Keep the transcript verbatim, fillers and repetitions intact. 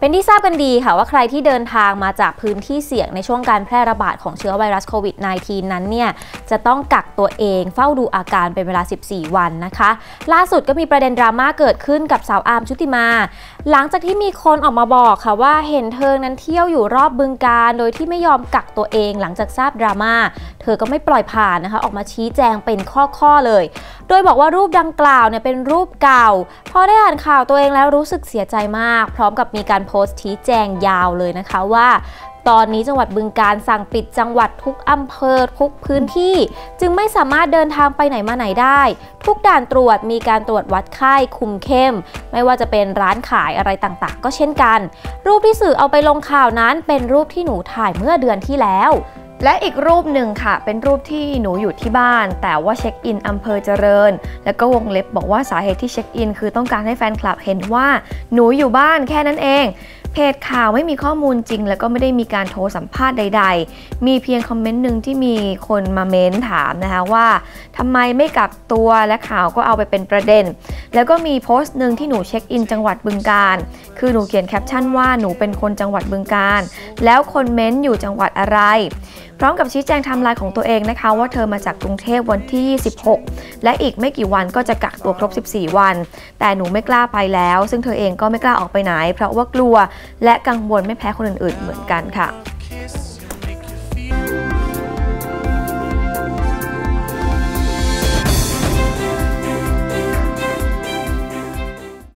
เป็นที่ทราบกันดีค่ะว่าใครที่เดินทางมาจากพื้นที่เสี่ยงในช่วงการแพร่ระบาดของเชื้อไวรัสโควิด สิบเก้า นั้นเนี่ยจะต้องกักตัวเองเฝ้าดูอาการเป็นเวลาสิบสี่วันนะคะล่าสุดก็มีประเด็นดราม่าเกิดขึ้นกับสาวอาร์มชุติมาหลังจากที่มีคนออกมาบอกค่ะว่าเห็นเธอนั้นเที่ยวอยู่รอบบึงกาฬโดยที่ไม่ยอมกักตัวเองหลังจากทราบดราม่าเธอก็ไม่ปล่อยผ่านนะคะออกมาชี้แจงเป็นข้อๆเลยโดยบอกว่ารูปดังกล่าวเนี่ยเป็นรูปเก่าพอได้อ่านข่าวตัวเองแล้วรู้สึกเสียใจมากพร้อมกับมีการโพสต์ชี้แจงยาวเลยนะคะว่าตอนนี้จังหวัดบึงกาฬสั่งปิดจังหวัดทุกอำเภอทุกพื้นที่จึงไม่สามารถเดินทางไปไหนมาไหนได้ทุกด่านตรวจมีการตรวจวัดไข้คุมเข้มไม่ว่าจะเป็นร้านขายอะไรต่างๆก็เช่นกันรูปที่สื่อเอาไปลงข่าวนั้นเป็นรูปที่หนูถ่ายเมื่อเดือนที่แล้วและอีกรูปหนึ่งค่ะเป็นรูปที่หนูอยู่ที่บ้านแต่ว่าเช็คอินอำเภอเจริญแล้วก็วงเล็บบอกว่าสาเหตุที่เช็คอินคือต้องการให้แฟนคลับเห็นว่าหนูอยู่บ้านแค่นั้นเองเพจข่าวไม่มีข้อมูลจริงแล้วก็ไม่ได้มีการโทรสัมภาษณ์ใดๆมีเพียงคอมเมนต์หนึ่งที่มีคนมาเม้นถามนะคะว่าทำไมไม่กักตัวและข่าวก็เอาไปเป็นประเด็นแล้วก็มีโพสต์หนึ่งที่หนูเช็คอินจังหวัดบึงกาฬคือหนูเขียนแคปชั่นว่าหนูเป็นคนจังหวัดบึงกาฬแล้วคนเม้นอยู่จังหวัดอะไรพร้อมกับชี้แจงไทม์ไลน์ของตัวเองนะคะว่าเธอมาจากกรุงเทพวันที่ยี่สิบหกและอีกไม่กี่วันก็จะกักตัวครบสิบสี่วันแต่หนูไม่กล้าไปแล้วซึ่งเธอเองก็ไม่กล้าออกไปไหนเพราะว่ากลัวและกังวลไม่แพ้คนอื่นๆเหมือนกันค่ะ